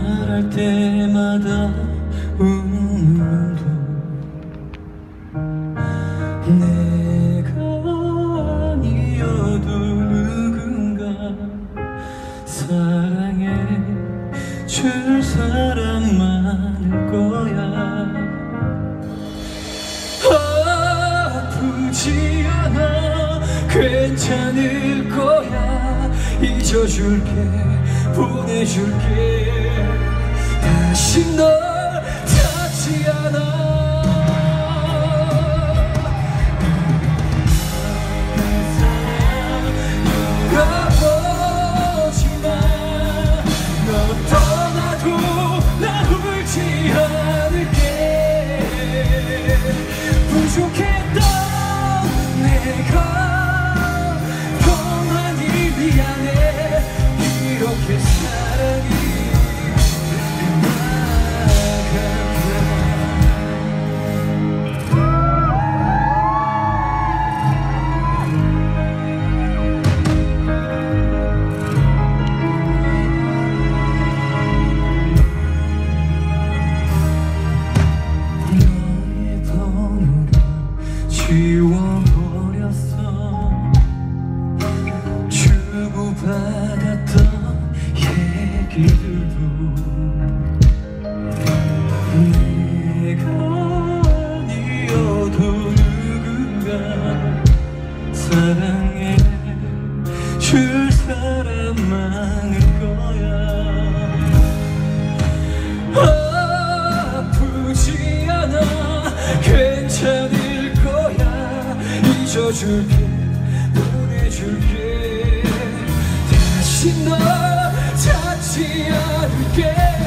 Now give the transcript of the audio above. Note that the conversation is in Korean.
말할 때마다 울음도 내가 아니어도 누군가 사랑해 줄 사람 많을 거야. 아프지 않아 괜찮을 거야. 잊어줄게 보내줄게 다시 널 찾지 않아. 부족했던 내가 더 많이 미안해. 이렇게 사랑이 지워버렸어. 주고받았던 얘기들도 내가 아니어도 누군가 사랑해 줄 사람 많을 거야. 아프지 않아 괜찮을 잊어줄게 보내줄게 다시 널 찾지 않을게.